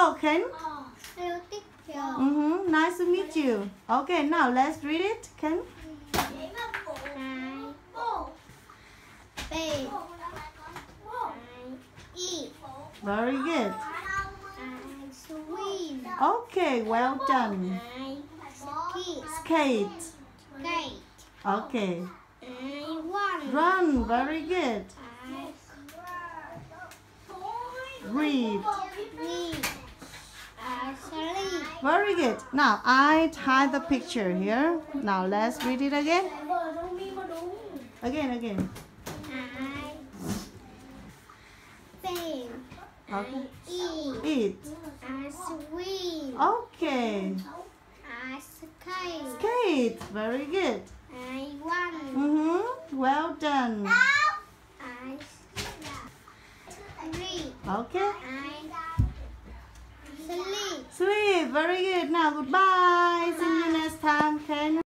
Hello, Ken. Hello, teacher. Nice to meet you. Okay, now let's read it, Ken. I eat. Very good. I swim. Okay, well done. I Skate. skate. Okay. I run. Run. Very good. I Read. read. I sleep. Very good. Now I tie the picture here. Now let's read it again. Again. I sing. Okay. Eat. Eat. I swim. Okay. I skate. Skate. Very good. I run. Well done. I read. Okay. I sleep. Sleep. Very good. Now goodbye. See you next time, Ken.